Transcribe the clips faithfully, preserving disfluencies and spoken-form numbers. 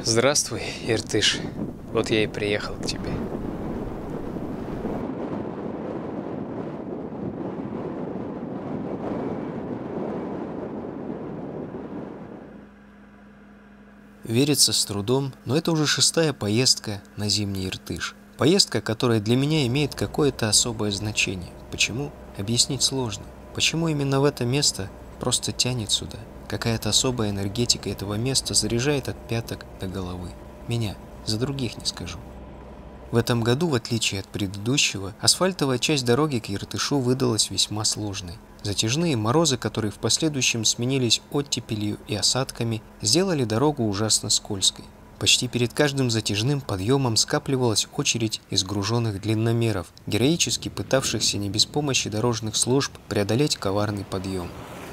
Здравствуй, Иртыш. Вот я и приехал к тебе. Верится с трудом, но это уже шестая поездка на зимний Иртыш. Поездка, которая для меня имеет какое-то особое значение. Почему? Объяснить сложно. Почему именно в это место просто тянет сюда? Какая-то особая энергетика этого места заряжает от пяток до головы. Меня. За других не скажу. В этом году, в отличие от предыдущего, асфальтовая часть дороги к Иртышу выдалась весьма сложной. Затяжные морозы, которые в последующем сменились оттепелью и осадками, сделали дорогу ужасно скользкой. Почти перед каждым затяжным подъемом скапливалась очередь из груженных длинномеров, героически пытавшихся не без помощи дорожных служб преодолеть коварный подъем.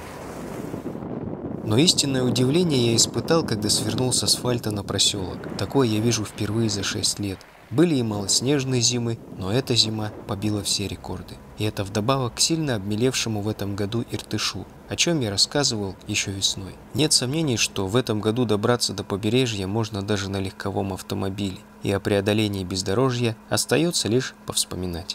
Но истинное удивление я испытал, когда свернул с асфальта на проселок. Такое я вижу впервые за шесть лет. Были и малоснежные зимы, но эта зима побила все рекорды. И это вдобавок к сильно обмелевшему в этом году Иртышу, о чем я рассказывал еще весной. Нет сомнений, что в этом году добраться до побережья можно даже на легковом автомобиле, и о преодолении бездорожья остается лишь повспоминать.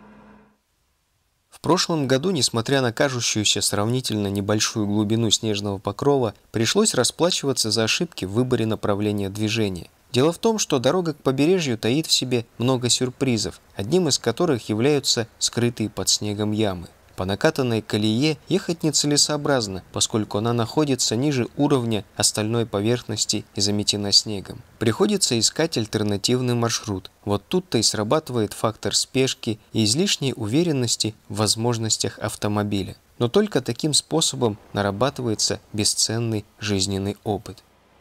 В прошлом году, несмотря на кажущуюся сравнительно небольшую глубину снежного покрова, пришлось расплачиваться за ошибки в выборе направления движения. Дело в том, что дорога к побережью таит в себе много сюрпризов, одним из которых являются скрытые под снегом ямы. По накатанной колее ехать нецелесообразно, поскольку она находится ниже уровня остальной поверхности и заметена снегом. Приходится искать альтернативный маршрут. Вот тут-то и срабатывает фактор спешки и излишней уверенности в возможностях автомобиля. Но только таким способом нарабатывается бесценный жизненный опыт.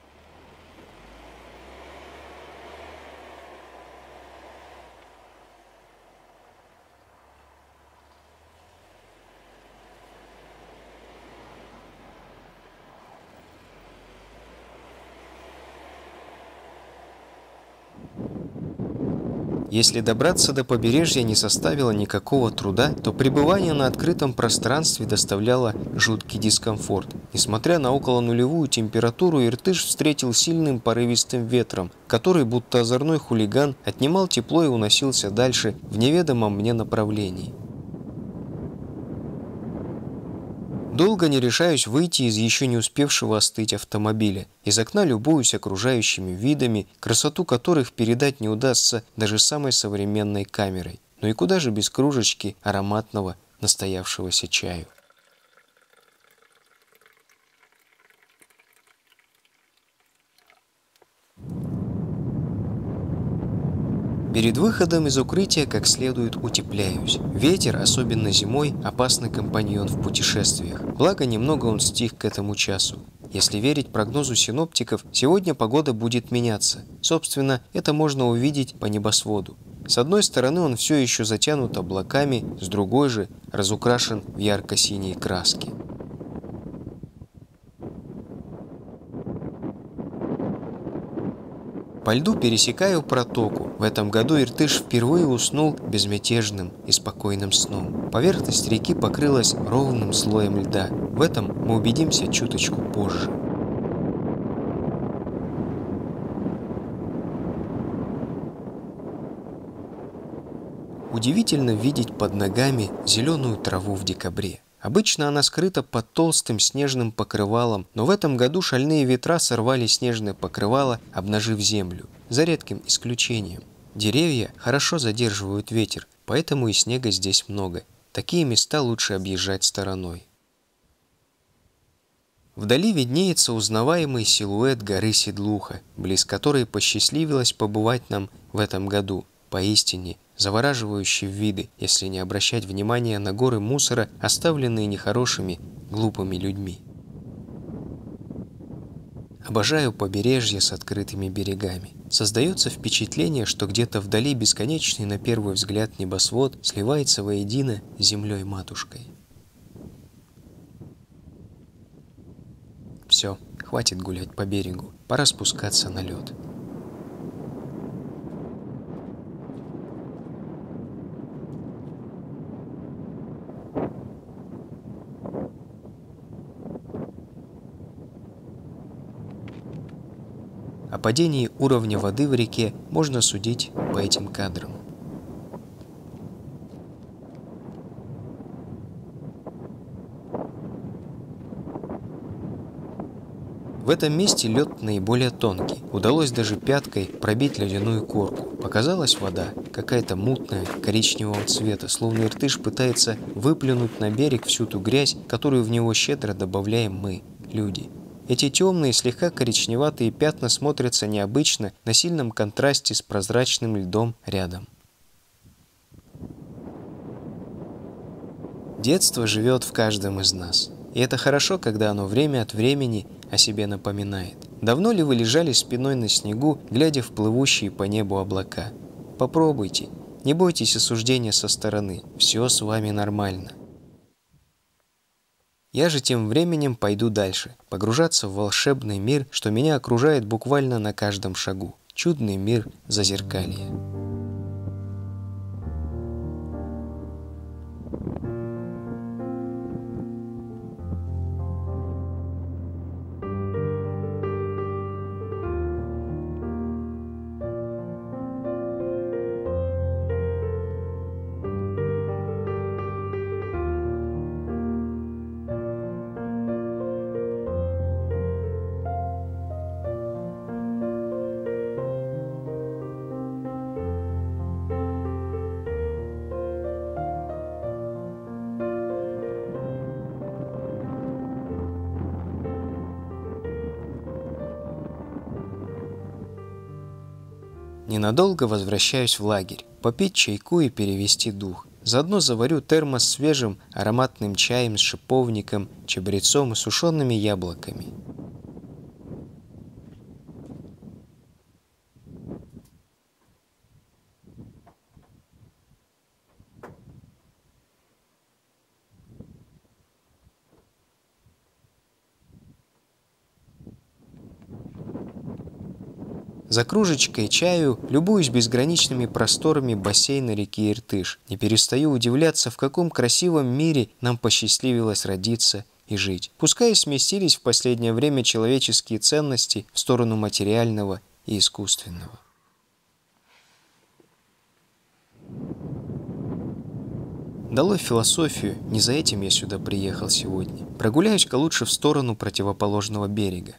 Если добраться до побережья не составило никакого труда, то пребывание на открытом пространстве доставляло жуткий дискомфорт. Несмотря на околонулевую температуру, Иртыш встретил сильным порывистым ветром, который, будто озорной хулиган, отнимал тепло и уносился дальше в неведомом мне направлении. Долго не решаюсь выйти из еще не успевшего остыть автомобиля. Из окна любуюсь окружающими видами, красоту которых передать не удастся даже самой современной камерой. Ну и куда же без кружечки ароматного настоявшегося чаю? Перед выходом из укрытия как следует утепляюсь. Ветер, особенно зимой, опасный компаньон в путешествиях. Благо, немного он стих к этому часу. Если верить прогнозу синоптиков, сегодня погода будет меняться. Собственно, это можно увидеть по небосводу. С одной стороны он все еще затянут облаками, с другой же разукрашен в ярко-синей краске. По льду пересекаю протоку. В этом году Иртыш впервые уснул безмятежным и спокойным сном. Поверхность реки покрылась ровным слоем льда. В этом мы убедимся чуточку позже. Удивительно видеть под ногами зеленую траву в декабре. Обычно она скрыта под толстым снежным покрывалом, но в этом году шальные ветра сорвали снежное покрывало, обнажив землю, за редким исключением. Деревья хорошо задерживают ветер, поэтому и снега здесь много. Такие места лучше объезжать стороной. Вдали виднеется узнаваемый силуэт горы Седлуха, близ которой посчастливилось побывать нам в этом году. Поистине завораживающие виды, если не обращать внимания на горы мусора, оставленные нехорошими, глупыми людьми. Обожаю побережье с открытыми берегами. Создается впечатление, что где-то вдали бесконечный на первый взгляд небосвод сливается воедино с землей-матушкой. Все, хватит гулять по берегу, пора спускаться на лед. О падении уровня воды в реке можно судить по этим кадрам. В этом месте лед наиболее тонкий. Удалось даже пяткой пробить ледяную корку. Показалась вода, какая-то мутная, коричневого цвета, словно Иртыш пытается выплюнуть на берег всю ту грязь, которую в него щедро добавляем мы, люди. Эти темные, слегка коричневатые пятна смотрятся необычно на сильном контрасте с прозрачным льдом рядом. Детство живет в каждом из нас. И это хорошо, когда оно время от времени о себе напоминает. Давно ли вы лежали спиной на снегу, глядя в плывущие по небу облака? Попробуйте. Не бойтесь осуждения со стороны. Все с вами нормально. Я же тем временем пойду дальше, погружаться в волшебный мир, что меня окружает буквально на каждом шагу. Чудный мир Зазеркалья. Ненадолго возвращаюсь в лагерь, попить чайку и перевести дух. Заодно заварю термос с свежим ароматным чаем с шиповником, чабрецом и сушеными яблоками. За кружечкой чаю любуюсь безграничными просторами бассейна реки Иртыш. Не перестаю удивляться, в каком красивом мире нам посчастливилось родиться и жить. Пускай сместились в последнее время человеческие ценности в сторону материального и искусственного. Долой философию, не за этим я сюда приехал сегодня. Прогуляюсь-ка лучше в сторону противоположного берега.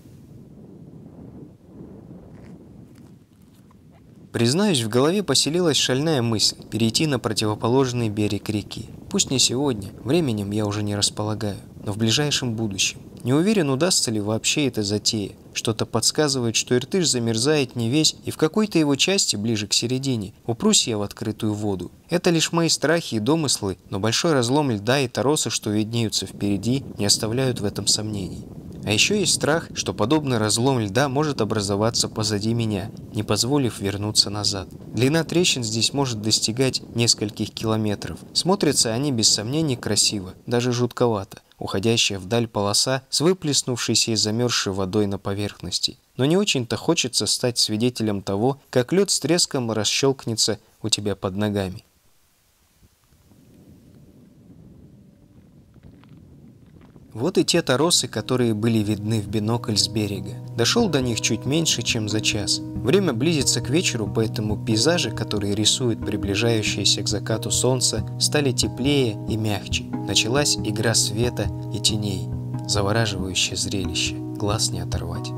Признаюсь, в голове поселилась шальная мысль перейти на противоположный берег реки. Пусть не сегодня, временем я уже не располагаю, но в ближайшем будущем. Не уверен, удастся ли вообще эта затея. Что-то подсказывает, что Иртыш замерзает не весь, и в какой-то его части, ближе к середине, упрусь я в открытую воду. Это лишь мои страхи и домыслы, но большой разлом льда и торосы, что виднеются впереди, не оставляют в этом сомнений. А еще есть страх, что подобный разлом льда может образоваться позади меня, не позволив вернуться назад. Длина трещин здесь может достигать нескольких километров. Смотрятся они без сомнений красиво, даже жутковато. Уходящая вдаль полоса с выплеснувшейся и замерзшей водой на поверхности. Но не очень-то хочется стать свидетелем того, как лед с треском расщелкнется у тебя под ногами. Вот и те торосы, которые были видны в бинокль с берега. Дошел до них чуть меньше, чем за час. Время близится к вечеру, поэтому пейзажи, которые рисуют приближающееся к закату солнце, стали теплее и мягче. Началась игра света и теней. Завораживающее зрелище. Глаз не оторвать.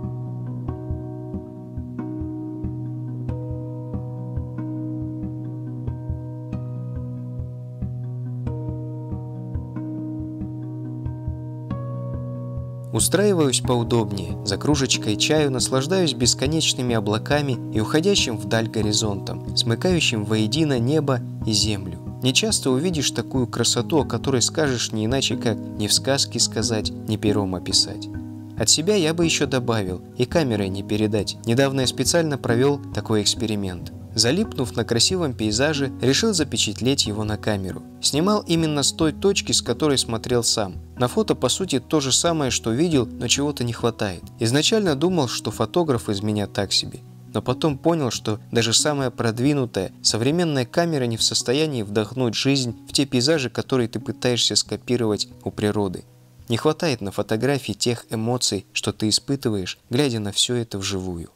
Устраиваюсь поудобнее, за кружечкой чаю наслаждаюсь бесконечными облаками и уходящим вдаль горизонтом, смыкающим воедино небо и землю. Не часто увидишь такую красоту, о которой скажешь не иначе, как ни в сказке сказать, ни пером описать. От себя я бы еще добавил, и камерой не передать. Недавно я специально провел такой эксперимент. Залипнув на красивом пейзаже, решил запечатлеть его на камеру. Снимал именно с той точки, с которой смотрел сам. На фото, по сути, то же самое, что видел, но чего-то не хватает. Изначально думал, что фотограф из меня так себе. Но потом понял, что даже самая продвинутая, современная камера не в состоянии вдохнуть жизнь в те пейзажи, которые ты пытаешься скопировать у природы. Не хватает на фотографии тех эмоций, что ты испытываешь, глядя на все это вживую.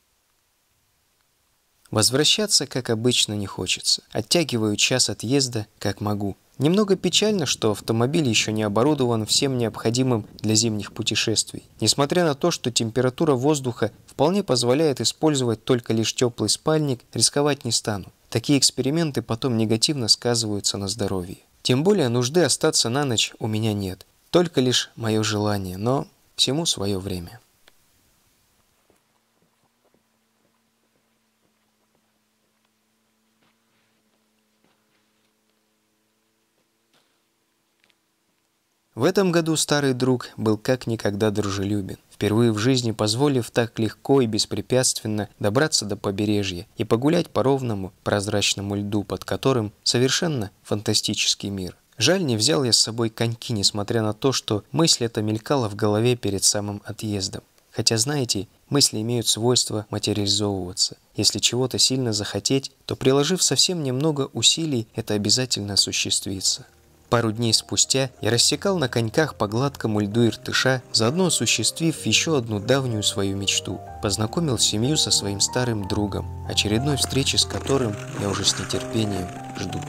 Возвращаться, как обычно, не хочется. Оттягиваю час отъезда, как могу. Немного печально, что автомобиль еще не оборудован всем необходимым для зимних путешествий. Несмотря на то, что температура воздуха вполне позволяет использовать только лишь теплый спальник, рисковать не стану. Такие эксперименты потом негативно сказываются на здоровье. Тем более нужды остаться на ночь у меня нет. Только лишь мое желание, но всему свое время. В этом году старый друг был как никогда дружелюбен, впервые в жизни позволив так легко и беспрепятственно добраться до побережья и погулять по ровному прозрачному льду, под которым совершенно фантастический мир. Жаль, не взял я с собой коньки, несмотря на то, что мысль эта мелькала в голове перед самым отъездом. Хотя, знаете, мысли имеют свойство материализовываться. Если чего-то сильно захотеть, то, приложив совсем немного усилий, это обязательно осуществится. Пару дней спустя я рассекал на коньках по гладкому льду Иртыша, заодно осуществив еще одну давнюю свою мечту. Познакомил семью со своим старым другом, очередной встречи с которым я уже с нетерпением жду.